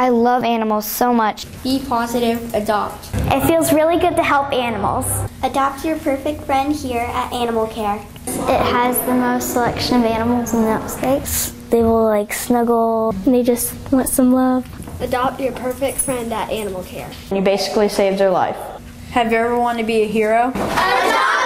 I love animals so much. Be positive, adopt. It feels really good to help animals. Adopt your perfect friend here at Animal Care. It has the most selection of animals in the United States. They will snuggle, and they just want some love. Adopt your perfect friend at Animal Care. You basically saved their life. Have you ever wanted to be a hero? Adopt!